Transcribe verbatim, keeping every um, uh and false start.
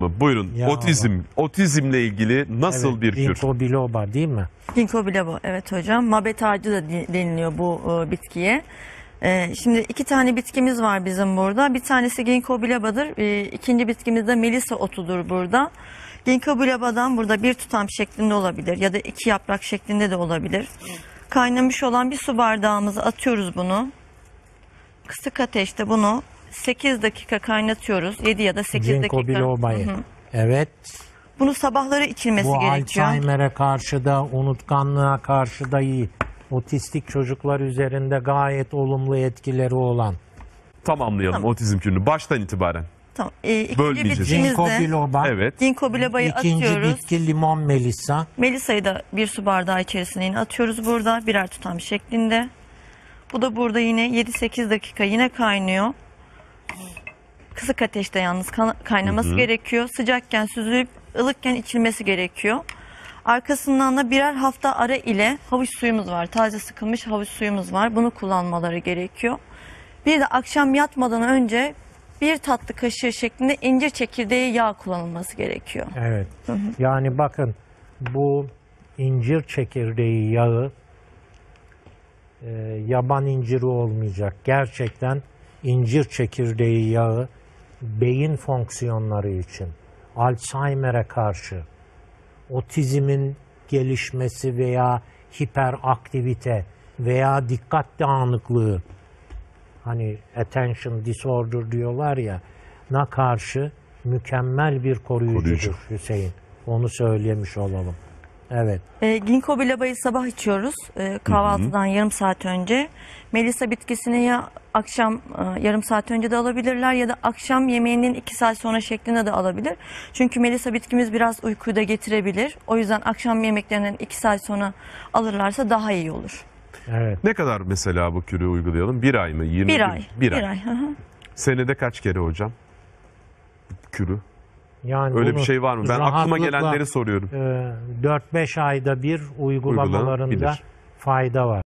Buyurun. Ya Otizm. Allah. Otizmle ilgili nasıl Evet, bir kür? Ginkgo biloba değil mi? Ginkgo biloba, evet hocam. Mabet ağacı da deniliyor bu e, bitkiye. E, şimdi iki tane bitkimiz var bizim burada. Bir tanesi Ginkgo bilobadır. E, ikinci bitkimiz de Melisa otudur burada. Ginkgo bilobadan burada bir tutam şeklinde olabilir ya da iki yaprak şeklinde de olabilir. Kaynamış olan bir su bardağımıza atıyoruz bunu. Kısık ateşte bunu sekiz dakika kaynatıyoruz. yedi ya da sekiz Ginkgo dakika. bilobayı. Hı hı. Evet. Bunu sabahları içilmesi Bu gerekiyor. Alzheimer'e karşı da, unutkanlığa karşı da iyi. Otistik çocuklar üzerinde gayet olumlu etkileri olan. Tamamlayalım Tamam. otizm kürünü baştan itibaren. Tamam. E, ikinci Bölmeyeceğiz. bitkimiz Ginkgo de biloba. Evet. Ginkgo bilobayı İkinci atıyoruz. bitki limon melisa. Melisa'yı da bir su bardağı içerisine yine atıyoruz burada. Birer tutam şeklinde. Bu da burada yine yedi sekiz dakika yine kaynıyor. Kısık ateşte yalnız kaynaması Hı hı. gerekiyor. Sıcakken süzülüp ılıkken içilmesi gerekiyor. Arkasından da birer hafta ara ile havuç suyumuz var. Taze sıkılmış havuç suyumuz var. Bunu kullanmaları gerekiyor. Bir de akşam yatmadan önce bir tatlı kaşığı şeklinde incir çekirdeği yağ kullanılması gerekiyor. Evet. Yani bakın bu incir çekirdeği yağı e, yaban inciri olmayacak. Gerçekten incir çekirdeği yağı beyin fonksiyonları için, Alzheimer'e karşı, otizmin gelişmesi veya hiperaktivite veya dikkat dağınıklığı, hani attention disorder diyorlar ya, na karşı mükemmel bir koruyucudur Koruyucu. Hüseyin. Onu söylemiş olalım. Evet. E, Ginkgo bilobayı sabah içiyoruz e, kahvaltıdan yarım saat önce. Melisa bitkisini ya akşam e, yarım saat önce de alabilirler ya da akşam yemeğinin iki saat sonra şeklinde de alabilir. Çünkü Melisa bitkimiz biraz uykuyu da getirebilir. O yüzden akşam yemeklerinden iki saat sonra alırlarsa daha iyi olur. Evet. Ne kadar mesela bu kürü uygulayalım? Bir ay mı? yirmi Bir gün? ay. Bir, Bir ay. ay. Hı hı. Senede kaç kere hocam? Kürü. Yani Öyle bunu bir şey var mı? Ben aklıma rahatlıkla, gelenleri soruyorum. e, dört beş ayda bir uygulamalarında Uygulanabilir. fayda var.